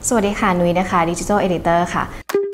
สวัสดีค่ะนุ้ยนะคะ Digital Editor ค่ะ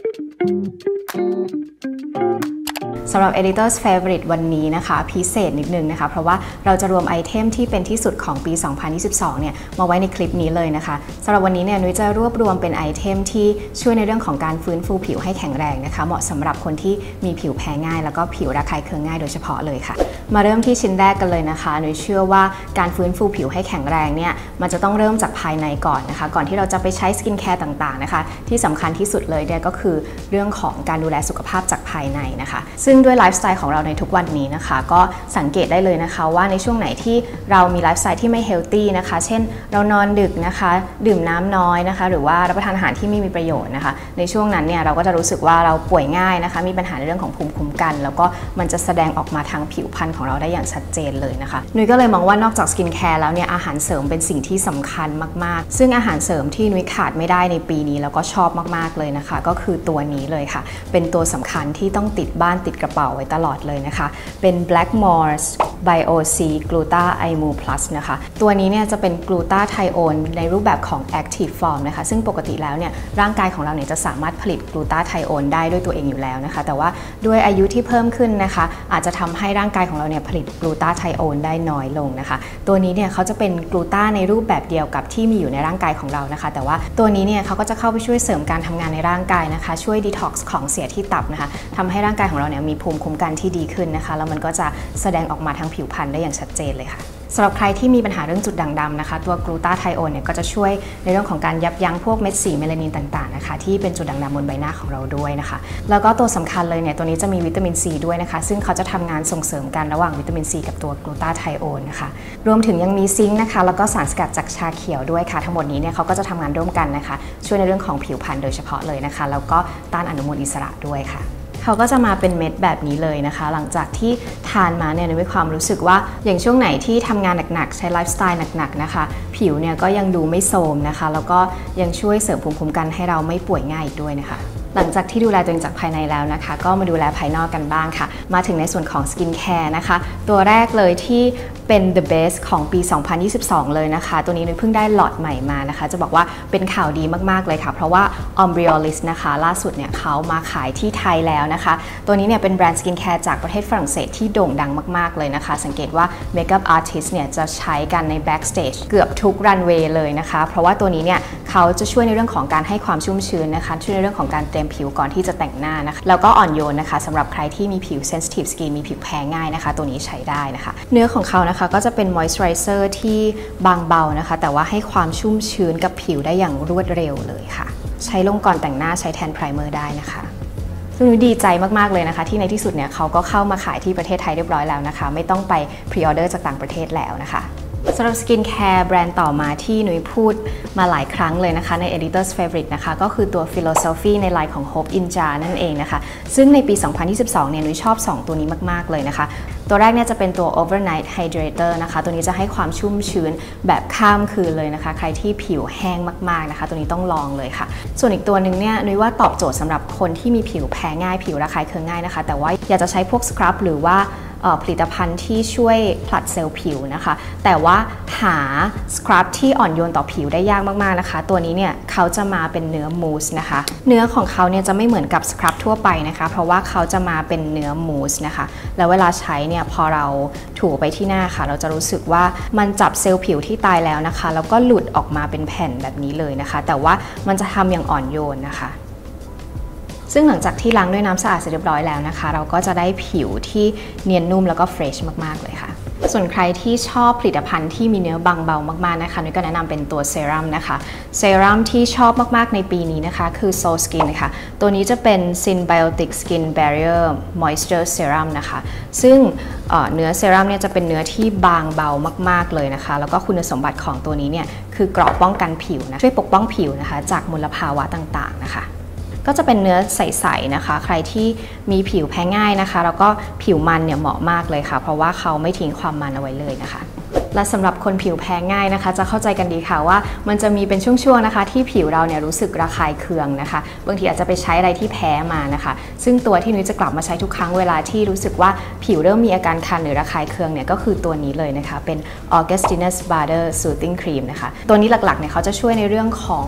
สำหรับ Editor's Favorite วันนี้นะคะพิเศษนิดนึงนะคะเพราะว่าเราจะรวมไอเทมที่เป็นที่สุดของปี 2022 เนี่ยมาไว้ในคลิปนี้เลยนะคะสำหรับวันนี้เนี่ยนุ้ยจะรวบรวมเป็นไอเทมที่ช่วยในเรื่องของการฟื้นฟูผิวให้แข็งแรงนะคะเหมาะสำหรับคนที่มีผิวแพ้ง่ายแล้วก็ผิวระคายเคืองง่ายโดยเฉพาะเลยค่ะมาเริ่มที่ชิ้นแรกกันเลยนะคะนุ้ยเชื่อว่าการฟื้นฟูผิวให้แข็งแรงเนี่ยมันจะต้องเริ่มจากภายในก่อนนะคะก่อนที่เราจะไปใช้สกินแคร์ต่างๆนะคะที่สำคัญที่สุดเลยเนี่ยก็คือเรื่องของการดูแลสุขภาพจากภายในนะคะซึ่งด้วยไลฟ์สไตล์ของเราในทุกวันนี้นะคะก็สังเกตได้เลยนะคะว่าในช่วงไหนที่เรามีไลฟ์สไตล์ที่ไม่เฮลตี้นะคะเช่นเรานอนดึกนะคะดื่มน้ำน้อยนะคะหรือว่ารับประทานอาหารที่ไม่มีประโยชน์นะคะในช่วงนั้นเนี่ยเราก็จะรู้สึกว่าเราป่วยง่ายนะคะมีปัญหาในเรื่องของภูมิคุ้มกันแล้วก็มันจะแสดงออกมาทางผิวพรรณของเราได้อย่างชัดเจนเลยนะคะนุ้ยก็เลยมองว่านอกจากสกินแคร์แล้วเนี่ยอาหารเสริมเป็นสิ่งที่สำคัญมากๆซึ่งอาหารเสริมที่นุ้ยขาดไม่ได้ในปีนี้แล้วก็ชอบมากๆเลยนะคะก็คือตัวนี้เลยค่ะเป็นตัวสำคัญที่ต้องติดบ้านติดกระเป๋าไว้ตลอดเลยนะคะเป็น Blackmores Bio C Gluta Imu Plus นะคะตัวนี้เนี่ยจะเป็นกลูตาไทโอนในรูปแบบของ Active Form นะคะซึ่งปกติแล้วเนี่ยร่างกายของเราเนี่ยจะสามารถผลิตกลูตาไทโอนได้ด้วยตัวเองอยู่แล้วนะคะแต่ว่าด้วยอายุที่เพิ่มขึ้นนะคะอาจจะทำให้ร่างกายของเราเนี่ยผลิตกลูตาไทโอนได้น้อยลงนะคะตัวนี้เนี่ยเขาจะเป็นกลูตาในรูปแบบเดียวกับที่มีอยู่ในร่างกายของเรานะคะแต่ว่าตัวนี้เนี่ยเขาก็จะเข้าไปช่วยเสริมการทำงานในร่างกายนะคะช่วยดีท็อกซ์ของเสียที่ตับนะคะทำให้ร่างกายของเราเนี่ยมีภูมิคุ้มกันที่ดีขึ้นนะคะแล้วมันก็จะแสดงออกมาทางผิวพรรณได้อย่างชัดเจนเลยค่ะสำหรับใครที่มีปัญหาเรื่องจุดด่างดำนะคะตัวกลูตาไทโอนเนี่ยก็จะช่วยในเรื่องของการยับยั้งพวกเม็ดสีเมลานินต่างๆนะคะที่เป็นจุดด่างดำบนใบหน้าของเราด้วยนะคะแล้วก็ตัวสำคัญเลยเนี่ยตัวนี้จะมีวิตามินซีด้วยนะคะซึ่งเขาจะทำงานส่งเสริมกันระหว่างวิตามินซีกับตัวกลูตาไทโอนนะคะรวมถึงยังมีซิงค์นะคะแล้วก็สารสกัดจากชาเขียวด้วยค่ะทั้งหมดนี้เนี่ยเขาก็จะทำงานร่วมกันนะคะช่วยในเรื่องของผิวพรรณโดยเฉพาะเลยนะคะแล้วก็ต้านอนุมูลอิสระด้วยค่ะเขาก็จะมาเป็นเม็ดแบบนี้เลยนะคะหลังจากที่ทานมาเนี่ยมีความรู้สึกว่าอย่างช่วงไหนที่ทำงานหนักๆใช้ไลฟ์สไตล์หนักๆนะคะผิวเนี่ยก็ยังดูไม่โทรมนะคะแล้วก็ยังช่วยเสริมภูมิคุ้มกันให้เราไม่ป่วยง่ายอีกด้วยนะคะหลังจากที่ดูแลตัวเองจากภายในแล้วนะคะก็มาดูแลภายนอกกันบ้างค่ะมาถึงในส่วนของสกินแคร์นะคะตัวแรกเลยที่เป็น the best ของปี 2022 เลยนะคะตัวนี้นุ้ยเพิ่งได้ล็อตใหม่มานะคะจะบอกว่าเป็นข่าวดีมากๆเลยค่ะเพราะว่า Ombriolis นะคะล่าสุดเนี่ยเขามาขายที่ไทยแล้วนะคะตัวนี้เนี่ยเป็นแบรนด์สกินแคร์จากประเทศฝรั่งเศสที่โด่งดังมากๆเลยนะคะสังเกตว่า Makeup Artist เนี่ยจะใช้กันใน Backstage เกือบทุกรันเวย์เลยนะคะเพราะว่าตัวนี้เนี่ยเขาจะช่วยในเรื่องของการให้ความชุ่มชื้นนะคะช่วยในเรื่องของการเตรียมผิวก่อนที่จะแต่งหน้านะคะแล้วก็อ่อนโยนนะคะสำหรับใครที่มีผิว sensitive skin มีผิวแพ้ง่ายนะคะตัวนี้ใช้ได้นะคะเนื้อของเขานะคะก็จะเป็น moisturizer ที่บางเบานะคะแต่ว่าให้ความชุ่มชื้นกับผิวได้อย่างรวดเร็วเลยค่ะใช้ลงก่อนแต่งหน้าใช้แทน primer ได้นะคะซึ่งดีใจมากๆเลยนะคะที่ในที่สุดเนี่ยเขาก็เข้ามาขายที่ประเทศไทยเรียบร้อยแล้วนะคะไม่ต้องไป pre-order จากต่างประเทศแล้วนะคะสำหรับสกินแคร์แบรนด์ต่อมาที่นุ้ยพูดมาหลายครั้งเลยนะคะใน Editor's Favorite นะคะก็คือตัว Philosophy ในไลน์ของ Hope Inja นั่นเองนะคะซึ่งในปี 2022 เนี่ยนุ้ยชอบ2ตัวนี้มากๆเลยนะคะตัวแรกเนี่ยจะเป็นตัว Overnight Hydrator นะคะตัวนี้จะให้ความชุ่มชื้นแบบข้ามคืนเลยนะคะใครที่ผิวแห้งมากๆนะคะตัวนี้ต้องลองเลยค่ะส่วนอีกตัวหนึ่งเนี่ยนุ้ยว่าตอบโจทย์สำหรับคนที่มีผิวแพ้ง่ายผิวระคายเคืองง่ายนะคะแต่ว่าอยากจะใช้พวกสครับหรือว่าผลิตภัณฑ์ที่ช่วยผลัดเซลล์ผิวนะคะแต่ว่าหาสครับที่อ่อนโยนต่อผิวได้ยากมากๆนะคะตัวนี้เนี่ยเขาจะมาเป็นเนื้อมูสนะคะเนื้อของเขาเนี่ยจะไม่เหมือนกับสครับทั่วไปนะคะเพราะว่าเขาจะมาเป็นเนื้อมูสนะคะแล้วเวลาใช้เนี่ยพอเราถูไปที่หน้าค่ะเราจะรู้สึกว่ามันจับเซลล์ผิวที่ตายแล้วนะคะแล้วก็หลุดออกมาเป็นแผ่นแบบนี้เลยนะคะแต่ว่ามันจะทำอย่างอ่อนโยนนะคะซึ่งหลังจากที่ล้างด้วยน้ำสะอาดเสร็จเรียบร้อยแล้วนะคะเราก็จะได้ผิวที่เนียนนุ่มแล้วก็เฟรชมากๆเลยค่ะส่วนใครที่ชอบผลิตภัณฑ์ที่มีเนื้อบางเบามากๆนะคะนุ้ยก็แนะนำเป็นตัวเซรั่มนะคะเซรั่มที่ชอบมากๆในปีนี้นะคะคือ Soul Skin ค่ะตัวนี้จะเป็น Synbiotic Skin Barrier Moisture Serum นะคะซึ่งเนื้อเซรั่มเนี่ยจะเป็นเนื้อที่บางเบามากๆเลยนะคะแล้วก็คุณสมบัติของตัวนี้เนี่ยคือเกราะป้องกันผิวนะช่วยปกป้องผิวนะคะจากมลภาวะต่างๆนะคะก็จะเป็นเนื้อใสๆนะคะใครที่มีผิวแพ้ง่ายนะคะแล้วก็ผิวมันเนี่ยเหมาะมากเลยค่ะเพราะว่าเขาไม่ทิ้งความมันเอาไว้เลยนะคะและสำหรับคนผิวแพ้ง่ายนะคะจะเข้าใจกันดีค่ะว่ามันจะมีเป็นช่วงๆนะคะที่ผิวเราเนี่ยรู้สึกระคายเคืองนะคะบางทีอาจจะไปใช้อะไรที่แพ้มานะคะซึ่งตัวที่นุ้ยจะกลับมาใช้ทุกครั้งเวลาที่รู้สึกว่าผิวเริ่มมีอาการคันหรือระคายเคืองเนี่ยก็คือตัวนี้เลยนะคะเป็น Augustinus Bader Soothing Cream นะคะตัวนี้หลักๆเนี่ยเขาจะช่วยในเรื่องของ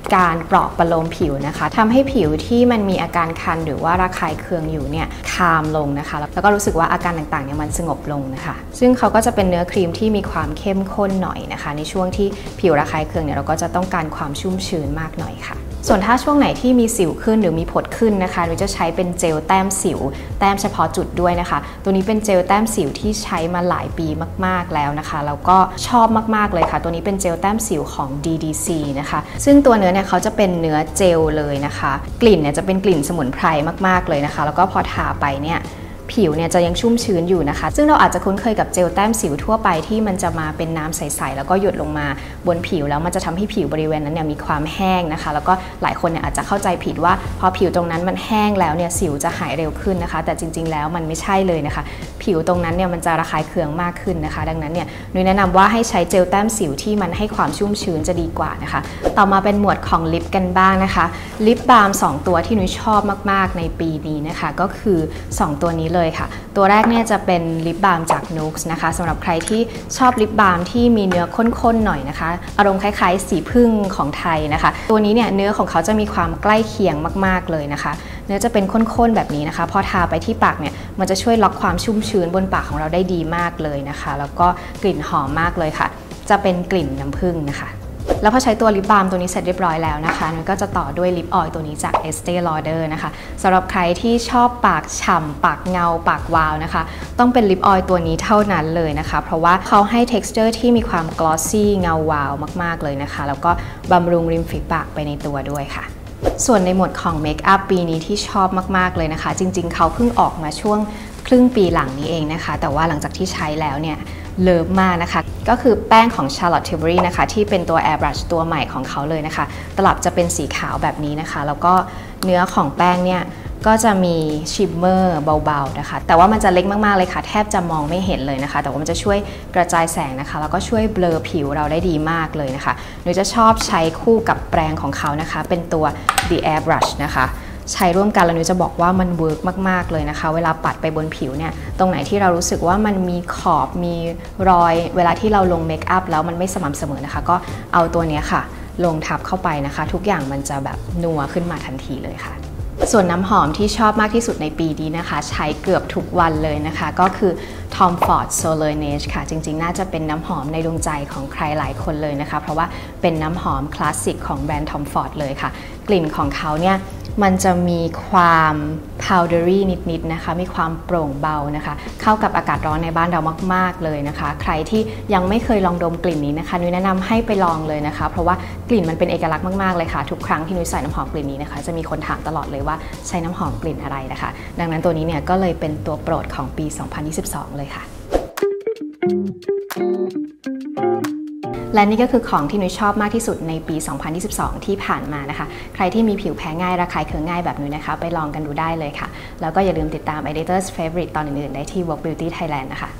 การปลอบประโลมผิวนะคะทำให้ผิวที่มันมีอาการคันหรือว่าระคายเคืองอยู่เนี่ยคลามลงนะคะแล้วก็รู้สึกว่าอาการต่างๆเนี่ยมันสงบลงนะคะซึ่งเขาก็จะเป็นเนื้อครีมที่มีความเข้มข้นหน่อยนะคะในช่วงที่ผิวระคายเคืองเนี่ยเราก็จะต้องการความชุ่มชื้นมากหน่อยค่ะส่วนถ้าช่วงไหนที่มีสิวขึ้นหรือมีผดขึ้นนะคะเราจะใช้เป็นเจลแต้มสิวแต้มเฉพาะจุดด้วยนะคะตัวนี้เป็นเจลแต้มสิวที่ใช้มาหลายปีมากๆแล้วนะคะแล้วก็ชอบมากๆเลยค่ะตัวนี้เป็นเจลแต้มสิวของ DDC นะคะซึ่งตัวเนื้อเนี่ยเขาจะเป็นเนื้อเจลเลยนะคะกลิ่นเนี่ยจะเป็นกลิ่นสมุนไพรมากๆเลยนะคะแล้วก็พอทาไปเนี่ยผิวเนี่ยจะยังชุ่มชื้นอยู่นะคะซึ่งเราอาจจะคุ้นเคยกับเจลแต้มสิวทั่วไปที่มันจะมาเป็นน้ำใสๆแล้วก็หยดลงมาบนผิวแล้วมันจะทำให้ผิวบริเวณนั้นเนี่ยมีความแห้งนะคะแล้วก็หลายคนเนี่ยอาจจะเข้าใจผิดว่าพอผิวตรงนั้นมันแห้งแล้วเนี่ยสิวจะหายเร็วขึ้นนะคะแต่จริงๆแล้วมันไม่ใช่เลยนะคะผิวตรงนั้นเนี่ยมันจะระคายเคืองมากขึ้นนะคะดังนั้นเนี่ยนุ้ยแนะนำว่าให้ใช้เจลแต้มสิวที่มันให้ความชุ่มชื้นจะดีกว่านะคะต่อมาเป็นหมวดของลิปกันบ้างนะคะลิปบาล์ม2ตัวที่นุ้ยชอบมากๆในปีนี้นะคะก็คือ2ตัวนี้เลยค่ะตัวแรกเนี่ยจะเป็นลิปบาล์มจาก Nuxe นะคะสำหรับใครที่ชอบลิปบาล์มที่มีเนื้อข้นๆหน่อยนะคะอารมณ์คล้ายๆสีผึ้งของไทยนะคะตัวนี้เนี่ยเนื้อของเขาจะมีความใกล้เคียงมากๆเลยนะคะเนื้อจะเป็นข้นๆแบบนี้นะคะพอทาไปที่ปากเนี่ยมันจะช่วยล็อกความชุ่มชื้นบนปากของเราได้ดีมากเลยนะคะแล้วก็กลิ่นหอมมากเลยค่ะจะเป็นกลิ่นน้ำผึ้งนะคะแล้วพอใช้ตัวลิปบาล์มตัวนี้เสร็จเรียบร้อยแล้วนะคะนุ้ยก็จะต่อด้วยลิปออยล์ตัวนี้จาก Estée Lauder นะคะสำหรับใครที่ชอบปากฉ่ำปากเงาปากวาวนะคะต้องเป็นลิปออยล์ตัวนี้เท่านั้นเลยนะคะเพราะว่าเขาให้ texture ที่มีความ glossy เงาวาวมากๆเลยนะคะแล้วก็บำรุงริมฝีปากไปในตัวด้วยค่ะส่วนในหมวดของเมคอัพปีนี้ที่ชอบมากๆเลยนะคะจริงๆเขาเพิ่งออกมาช่วงครึ่งปีหลังนี้เองนะคะแต่ว่าหลังจากที่ใช้แล้วเนี่ยเลิฟมากนะคะก็คือแป้งของ Charlotte Tilbury นะคะที่เป็นตัว Airbrush ตัวใหม่ของเขาเลยนะคะตลับจะเป็นสีขาวแบบนี้นะคะแล้วก็เนื้อของแป้งเนี่ยก็จะมีชิมเมอร์เบาๆนะคะแต่ว่ามันจะเล็กมากๆเลยค่ะแทบจะมองไม่เห็นเลยนะคะแต่ว่ามันจะช่วยกระจายแสงนะคะแล้วก็ช่วยเบลอผิวเราได้ดีมากเลยนะคะหนูจะชอบใช้คู่กับแปรงของเขานะคะเป็นตัว The Airbrush นะคะใช้ร่วมกันแล้วนุ้ยจะบอกว่ามันเวิร์กมากๆเลยนะคะเวลาปัดไปบนผิวเนี่ยตรงไหนที่เรารู้สึกว่ามันมีขอบมีรอยเวลาที่เราลงเมคอัพแล้วมันไม่สม่ำเสมอนะคะก็เอาตัวนี้ค่ะลงทับเข้าไปนะคะทุกอย่างมันจะแบบนัวขึ้นมาทันทีเลยค่ะส่วนน้ำหอมที่ชอบมากที่สุดในปีนี้นะคะใช้เกือบทุกวันเลยนะคะก็คือ Tom Ford Solange ค่ะจริงๆน่าจะเป็นน้ำหอมในดวงใจของใครหลายคนเลยนะคะเพราะว่าเป็นน้ำหอมคลาสสิกของแบรนด์ Tom Ford เลยค่ะกลิ่นของเขาเนี่ยมันจะมีความ powdery นิดๆนะคะมีความโปร่งเบานะคะเข้ากับอากาศร้อนในบ้านเรามากๆเลยนะคะใครที่ยังไม่เคยลองดมกลิ่นนี้นะคะนุ้ยแนะนำให้ไปลองเลยนะคะเพราะว่ากลิ่นมันเป็นเอกลักษณ์มากๆเลยค่ะทุกครั้งที่นุ้ยใส่น้ำหอมกลิ่นนี้นะคะจะมีคนถามตลอดเลยว่าใช้น้ำหอมกลิ่นอะไรนะคะดังนั้นตัวนี้เนี่ยก็เลยเป็นตัวโปรดของปี 2022 เลยค่ะและนี่ก็คือของที่นุ้ยชอบมากที่สุดในปี 2022 ที่ผ่านมานะคะใครที่มีผิวแพ้ง่ายระคายเคืองง่ายแบบนุ้ยนะคะไปลองกันดูได้เลยค่ะแล้วก็อย่าลืมติดตาม Editor's Favorite ตอนอื่นๆได้ที่ Vogue Beauty Thailand นะคะ